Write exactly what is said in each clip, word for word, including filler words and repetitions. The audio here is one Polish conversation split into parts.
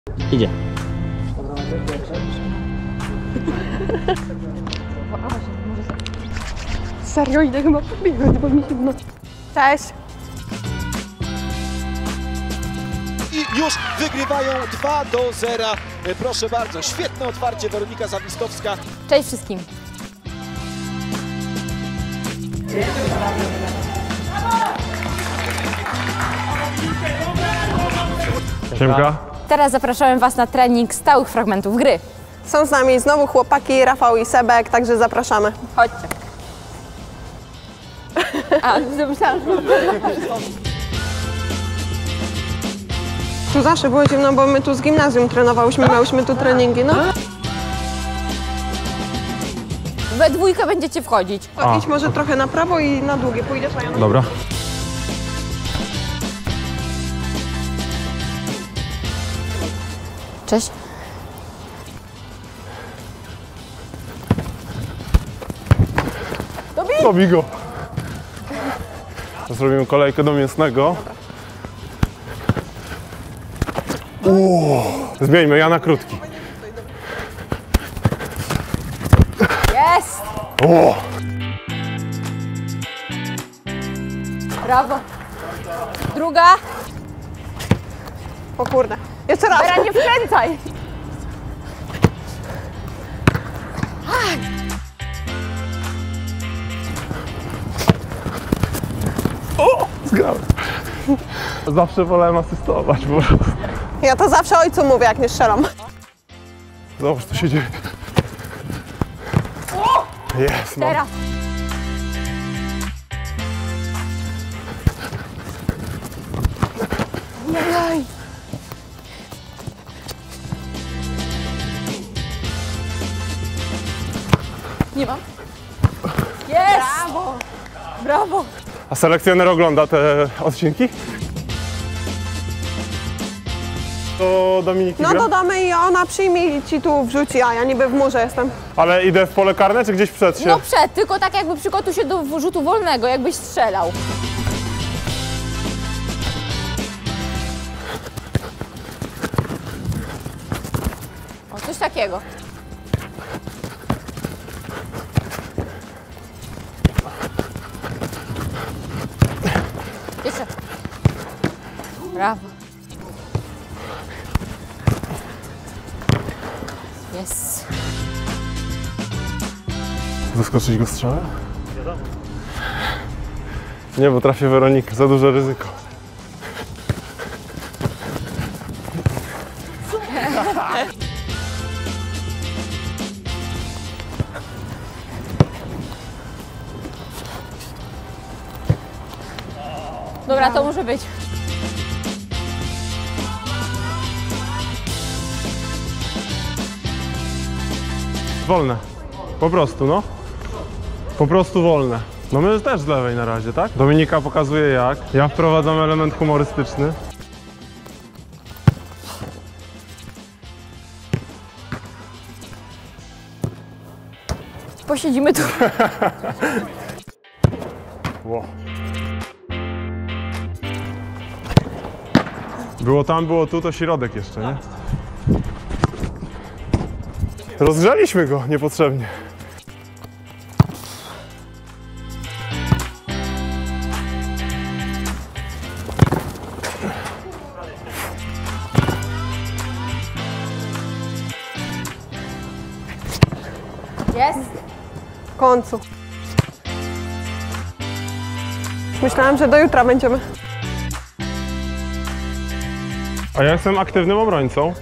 Idzie. Serio, idę chyba pobiegać, bo mi się w nocy. Cześć! I już wygrywają dwa do zera. Proszę bardzo, świetne otwarcie, Weronika Zawistowska. Cześć wszystkim. Siemka. Teraz zapraszałem Was na trening stałych fragmentów gry. Są z nami znowu chłopaki, Rafał i Sebek, także zapraszamy. Chodźcie. A, myślałam, że... Tu zawsze było zimno, bo my tu z gimnazjum trenowałyśmy, miałyśmy tu treningi, no. We dwójkę będziecie wchodzić. To idź może trochę na prawo i na długie pójdziesz, a ja na... Dobra. Cześć. Dobij go. Zrobimy kolejkę do mięsnego. Uuu. Zmieńmy, ja na krótki. Jest! O! Brawo. Druga. O kurde. Jeszcze raz. Teraz nie wkręcaj. O! Zgrałem. Zawsze wolałem asystować po prostu. Ja to zawsze ojcu mówię, jak nie strzelam. Zobacz, co się dzieje. Jest, mam. Teraz. Jaj. Nie mam. Jest! Brawo! Brawo! A selekcjoner ogląda te odcinki? To Dominiki No gra? dodamy i ona przyjmie i ci tu wrzuci, a ja niby w murze jestem. Ale idę w pole karne, czy gdzieś przed się? No przed, tylko tak jakby przygotuj się do rzutu wolnego, jakbyś strzelał. O, coś takiego. Jeszcze. Brawo. Jest. Zaskoczyć go strzałem? Nie, bo trafię Weronikę, za duże ryzyko. Dobra, to może być. Wolne. Po prostu, no. Po prostu wolne. No my też z lewej na razie, tak? Dominika pokazuje jak. Ja wprowadzam element humorystyczny. Posiedzimy tu. Wow. Było tam, było tu, to środek jeszcze, nie? Rozgrzaliśmy go niepotrzebnie. Jest. W końcu. Myślałam, że do jutra będziemy. A ja jestem aktywnym obrońcą.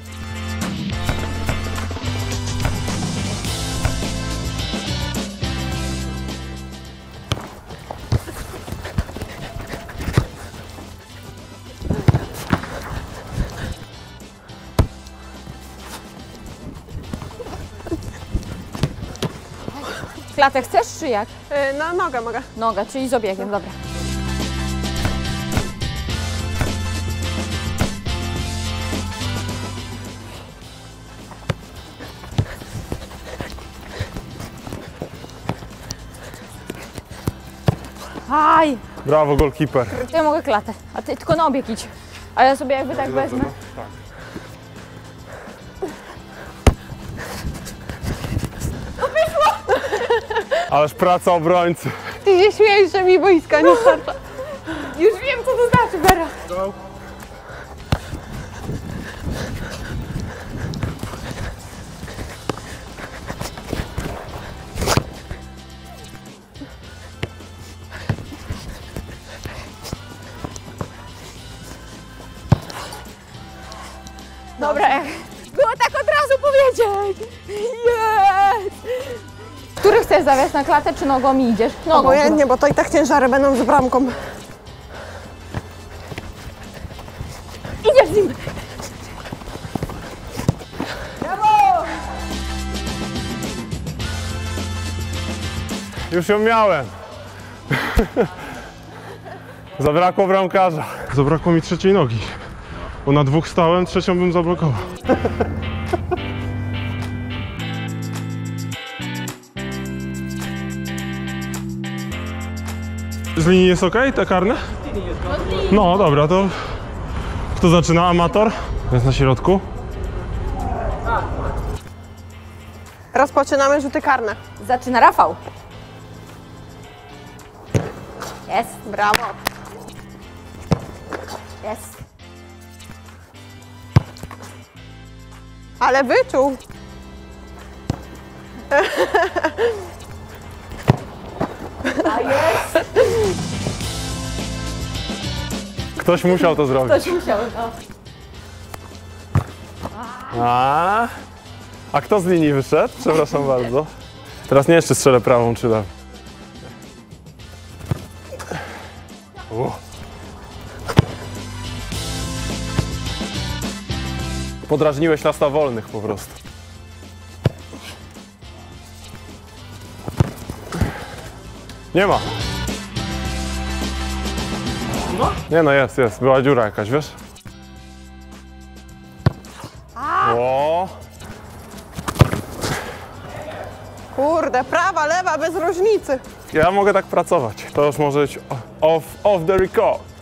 Klatę chcesz, czy jak? Yy, na nogę mogę. Noga, czyli z obiegiem, dobra. Aj! Brawo, goalkeeper. To ja mogę klatę, a ty tylko na obieg idź. A ja sobie jakby tak wezmę. Tak. Ależ praca obrońcy. Ty się śmiejesz, że mi boiska nie starcza. Już wiem, co to znaczy, Bera. Dobra, jak było tak od razu powiedzieć. Jest! Który chcesz zawiać na klatę, czy nogą mi idziesz? Nogą. Obojętnie, bo to i tak ciężary będą z bramką. Idziesz z nim. Już ją miałem. Zabrakło bramkarza. Zabrakło mi trzeciej nogi. Bo na dwóch stałem, trzecią bym zablokował. Z linii jest ok, te karne? No dobra, to kto zaczyna? Amator? Jest na środku. Rozpoczynamy rzuty karne. Zaczyna Rafał. Jest, Brawo. jest. Ale wyczuł. A jest. Ktoś musiał to zrobić. Ktoś musiał, no. A, a kto z linii wyszedł? Przepraszam bardzo. Teraz nie jeszcze strzelę prawą czy lewą. U. Podrażniłeś lasta wolnych po prostu. Nie ma. Nie no, jest, jest. Była dziura jakaś, wiesz? O. Kurde, prawa, lewa, bez różnicy. Ja mogę tak pracować. To już może być off, off the record.